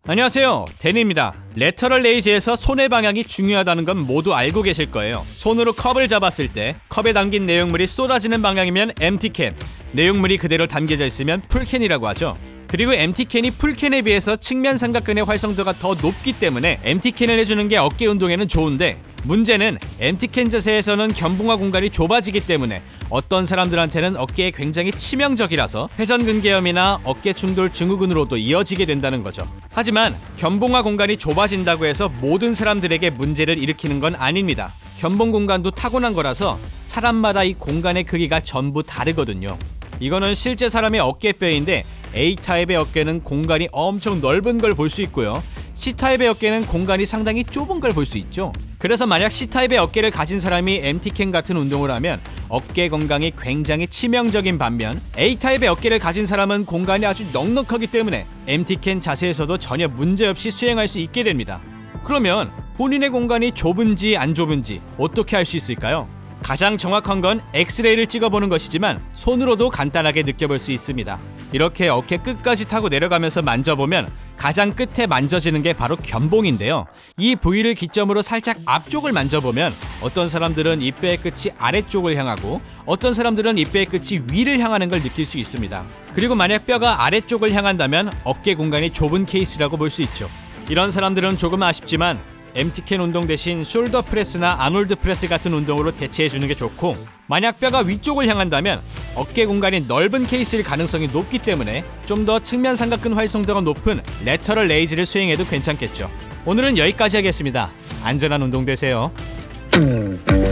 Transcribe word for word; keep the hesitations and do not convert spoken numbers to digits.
안녕하세요, 데니입니다. 레터럴 레이즈에서 손의 방향이 중요하다는 건 모두 알고 계실 거예요. 손으로 컵을 잡았을 때 컵에 담긴 내용물이 쏟아지는 방향이면 엠티캔, 내용물이 그대로 담겨져 있으면 풀캔이라고 하죠. 그리고 엠티캔이 풀캔에 비해서 측면 삼각근의 활성도가 더 높기 때문에 엠티캔을 해주는 게 어깨 운동에는 좋은데, 문제는 엠티캔 자세에서는 견봉화 공간이 좁아지기 때문에 어떤 사람들한테는 어깨에 굉장히 치명적이라서 회전근개염이나 어깨 충돌 증후군으로도 이어지게 된다는 거죠. 하지만 견봉화 공간이 좁아진다고 해서 모든 사람들에게 문제를 일으키는 건 아닙니다. 견봉 공간도 타고난 거라서 사람마다 이 공간의 크기가 전부 다르거든요. 이거는 실제 사람의 어깨뼈인데 A타입의 어깨는 공간이 엄청 넓은 걸 볼 수 있고요, C타입의 어깨는 공간이 상당히 좁은 걸 볼 수 있죠. 그래서 만약 C타입의 어깨를 가진 사람이 엠티캔 같은 운동을 하면 어깨 건강이 굉장히 치명적인 반면, A타입의 어깨를 가진 사람은 공간이 아주 넉넉하기 때문에 엠티캔 자세에서도 전혀 문제없이 수행할 수 있게 됩니다. 그러면 본인의 공간이 좁은지 안 좁은지 어떻게 알 수 있을까요? 가장 정확한 건 엑스레이를 찍어보는 것이지만 손으로도 간단하게 느껴볼 수 있습니다. 이렇게 어깨 끝까지 타고 내려가면서 만져보면 가장 끝에 만져지는 게 바로 견봉인데요. 이 부위를 기점으로 살짝 앞쪽을 만져보면 어떤 사람들은 이뼈의 끝이 아래쪽을 향하고 어떤 사람들은 이뼈의 끝이 위를 향하는 걸 느낄 수 있습니다. 그리고 만약 뼈가 아래쪽을 향한다면 어깨 공간이 좁은 케이스라고 볼 수 있죠. 이런 사람들은 조금 아쉽지만 엠티캔 운동 대신 숄더 프레스나 아놀드 프레스 같은 운동으로 대체해주는 게 좋고, 만약 뼈가 위쪽을 향한다면 어깨 공간이 넓은 케이스일 가능성이 높기 때문에 좀 더 측면 삼각근 활성도가 높은 레터럴 레이즈를 수행해도 괜찮겠죠. 오늘은 여기까지 하겠습니다. 안전한 운동 되세요.